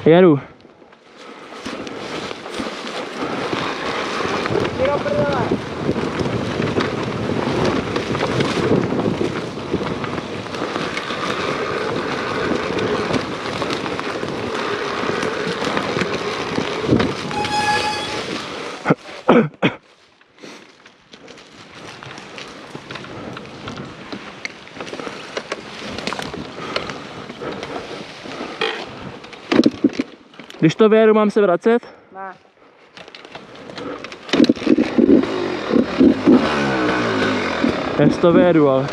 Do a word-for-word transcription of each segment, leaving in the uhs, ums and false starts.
Jedu. Když to vyjedu, mám se vracet? Ne. Já to vyjedu, ale...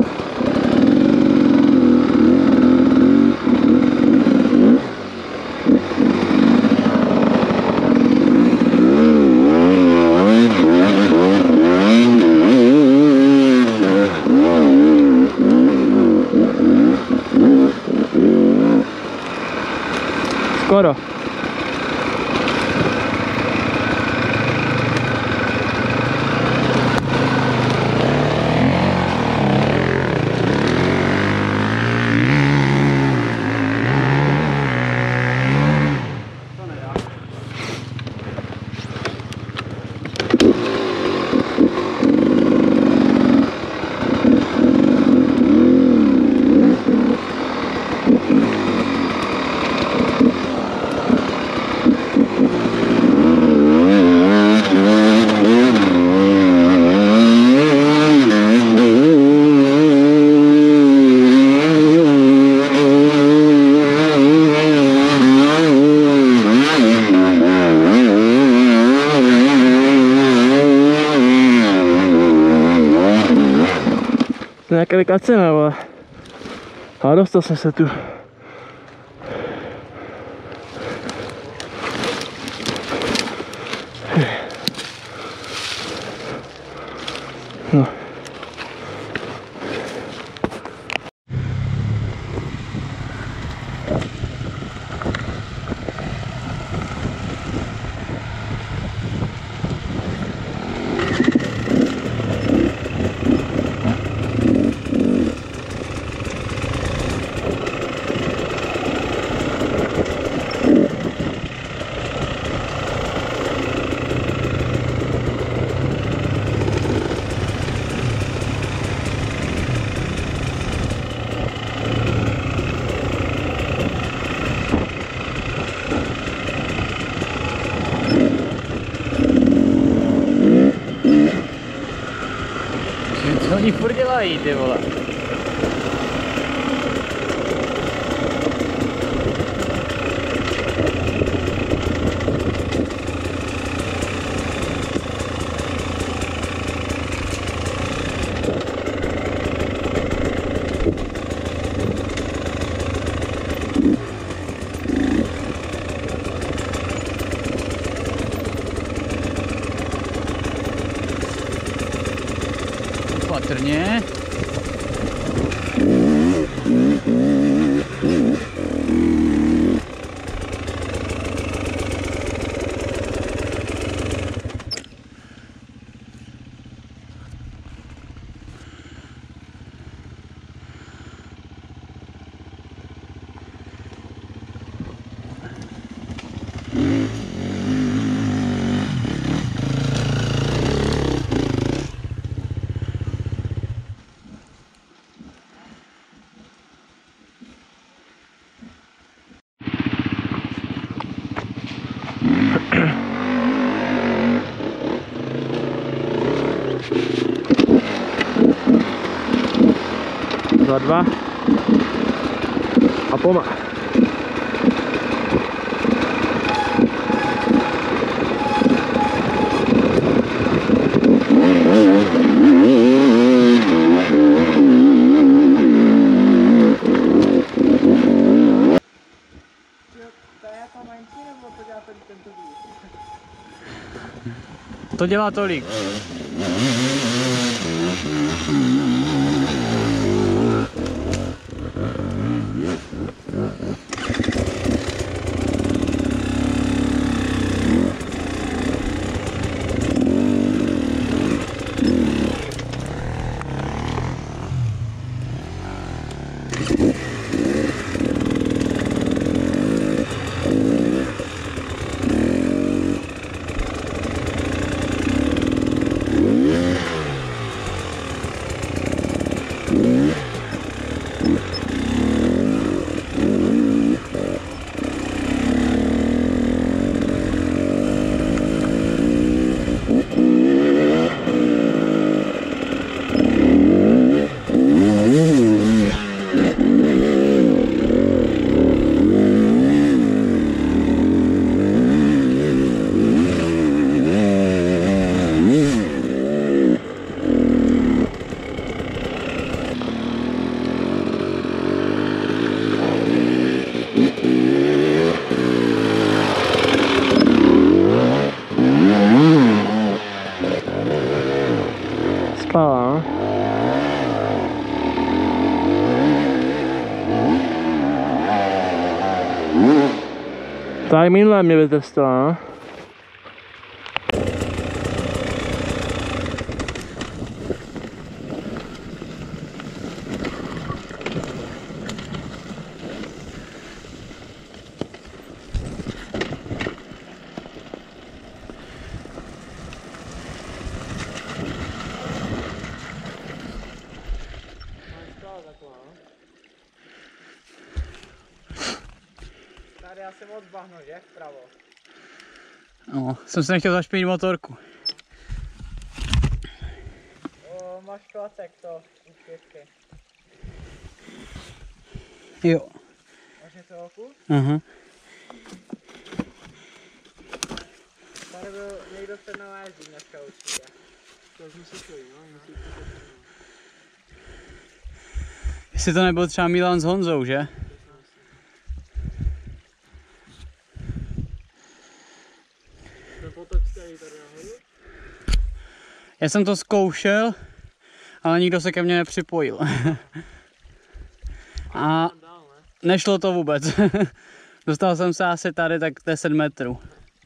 Skoro. To je nějaká vykacena, vole. A dostal jsem se tu. No. Co oni furt dělají, ty vole? Patrně. Za dva. A poma. To dělá tolik. Tak minule mě vytrstala, no. Tady asi moc bahno, že? Vpravo. No, jsem si nechtěl zašpinit motorku. O, máš klacek to, u pětky. Jo. Máš něco oku? Aha. Tady byl někdo před náma jezdí dneska určitě. To jsme si šli, no? Jestli to nebyl třeba Milan s Honzou, že? Ten potok stojí tady nahoru? Já jsem to zkoušel, ale nikdo se ke mně nepřipojil. A nešlo to vůbec. Dostal jsem se asi tady tak deset metrů.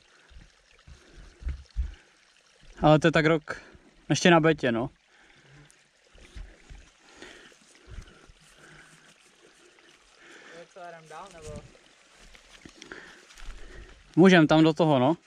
Ale to je tak rok ještě na betě, no. Co jdem dál, nebo? Můžem tam do toho, no.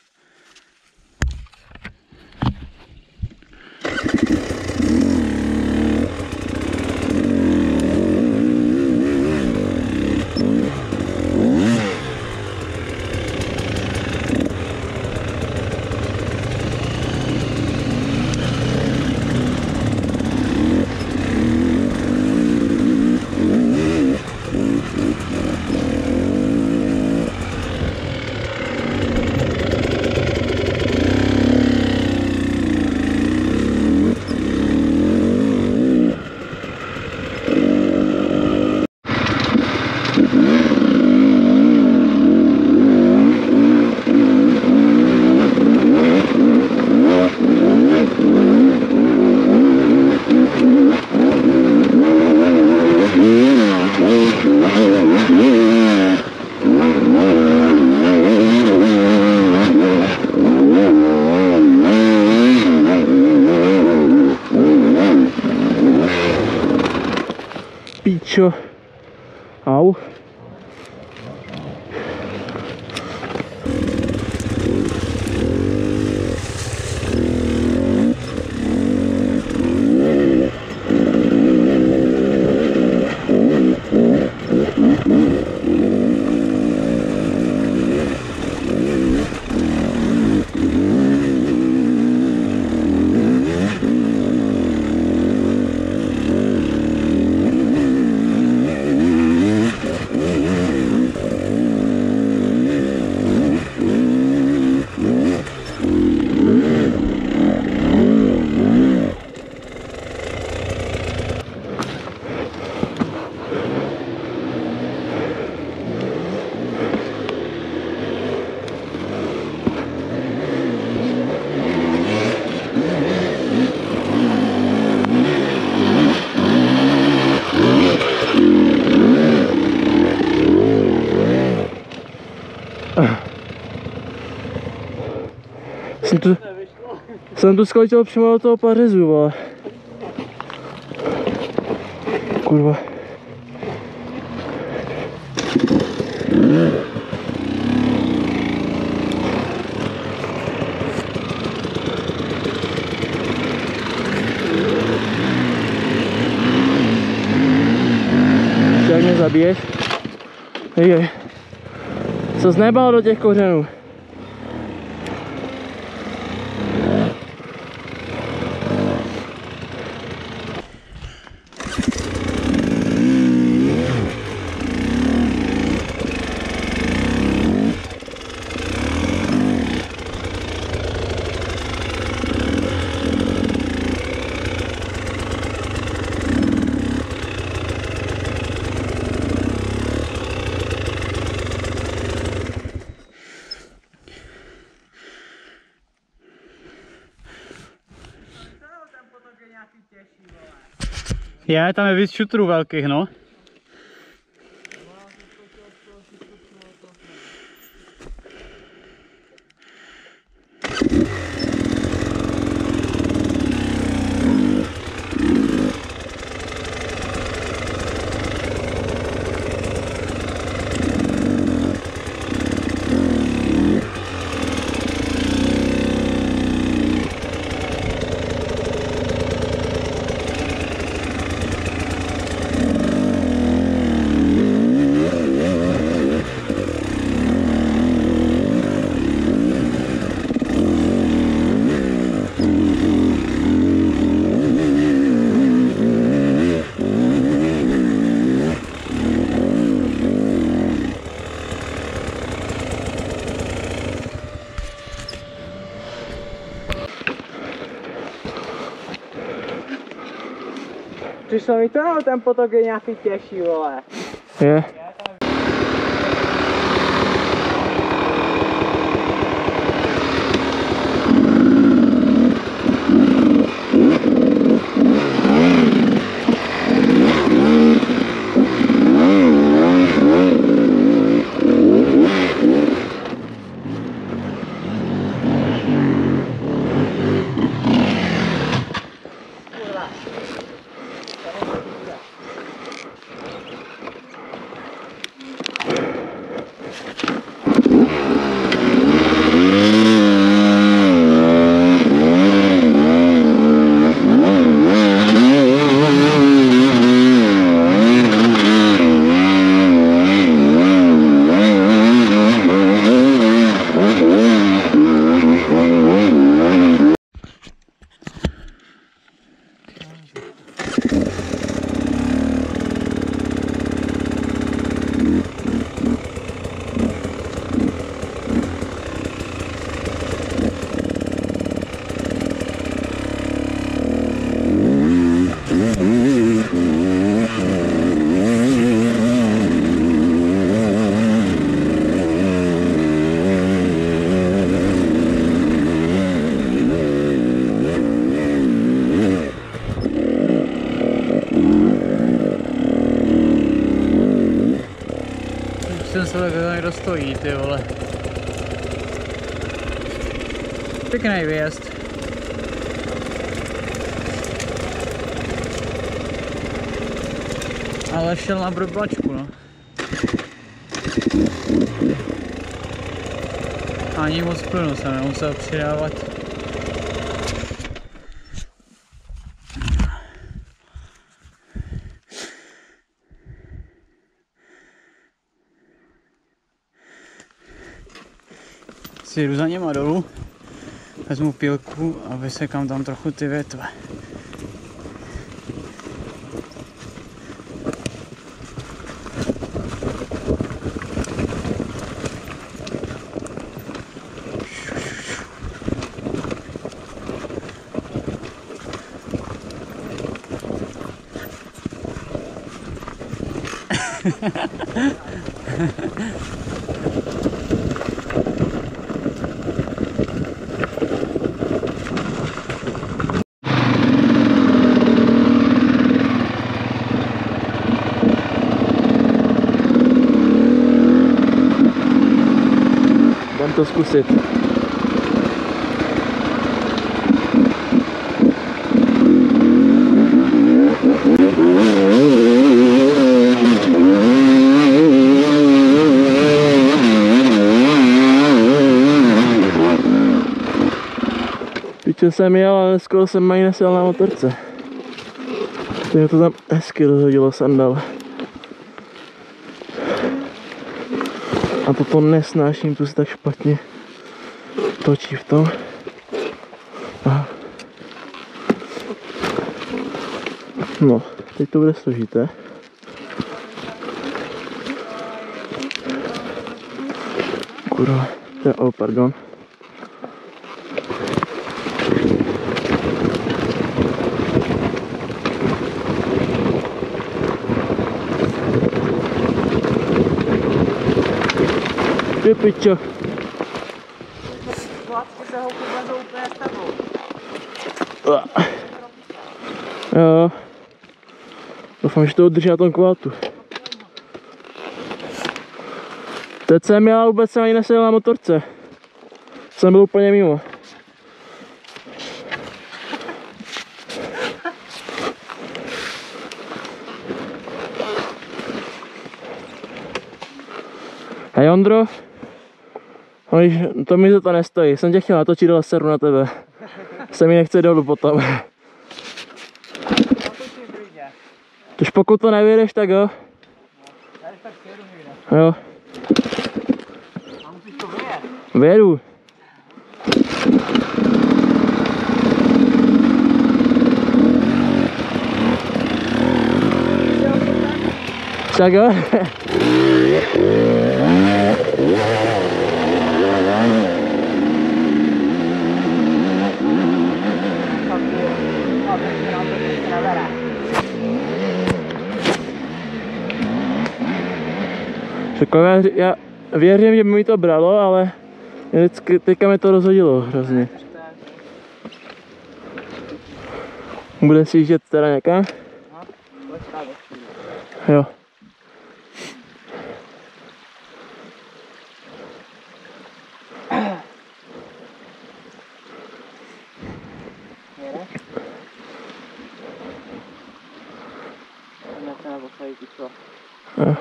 Píčo. Au. Jsem tu, jsem tu skletěl přímo do toho pařezu, vole. Kurva. Jak mě zabiješ? Hej, co jsi nebal do těch kořenů? Je, tam je víc šutrů velkých, no. Přišlo mi to, nebo ten potok je nějaký těžší, vole. Je. Jsem se tak někdo stojí, ty vole. Pěkný výjezd. Ale šel na brbačku, no. Ani moc plynu jsem nemusel přidávat. Si jdu za něma dolů, vezmu pílku a vysekám tam trochu ty větve. Jdem to zkusit. Piče jsem jel, ale skoro jsem ani nesjel na motorce. Mě to tam hezky rozhodilo sandál. A toto nesnáším, tu se tak špatně točí v tom. Aha. No, teď to bude složité. Kurva, oh, pardon. Ty pičo. Chlapci se houky vlezou úplně s tebou. Jo. Doufám, že to udrží na tom kvátu. Teď jsem já vůbec ani neseděl na motorce. Jsem byl úplně mimo. Hej Ondro, to mi za to nestojí, jsem tě chtěl natočit, ale seru na tebe. Se mi nechce dolů potom. Tož pokud to nevyjedeš, tak jo. Jo. A musíš to vyjet. Vyjedu. Tak jo. Jako já, já věřím, že by mi to bralo, ale vždycky, teďka mi to rozhodilo hrozně. Bude si jíždět teda někam? Jo. Jo.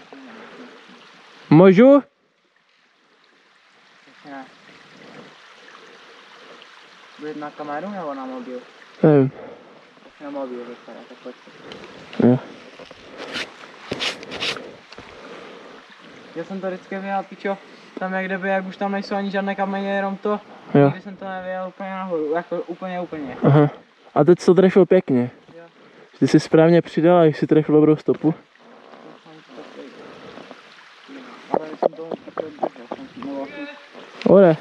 Můžu? Bude na kameru nebo na mobil? Nevím. Na mobil vypadá, tak pojď. Jo. Já jsem to vždycky vyjel, pičo, tam jak kdyby, jak už tam nejsou ani žádné kameny, jenom to. Jo. Nikdy jsem to nevyjel úplně nahoru, jako úplně, úplně. Aha. A teď jsi to trefil pěkně. Jo. Ty jsi správně přidal a jsi trefil dobrou stopu. Ale jsem toho také držel, jsem si nemohl. Ode.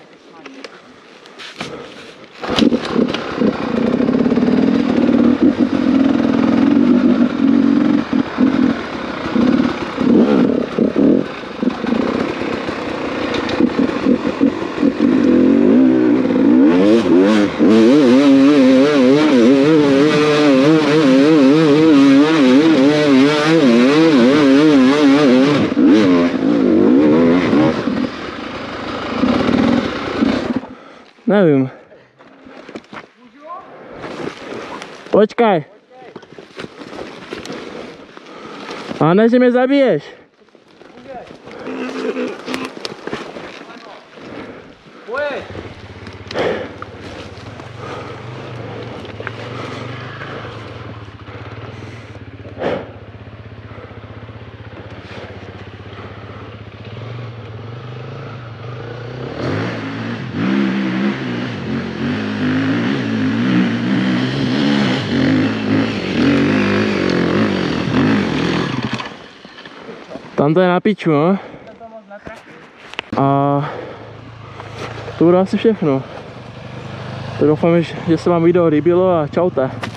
Nevím. Počkaj. A ne, že mě zabiješ. Pojď! Tam to je na piču, no. A to bude asi všechno. Tak doufám, že se vám video líbilo a čaute.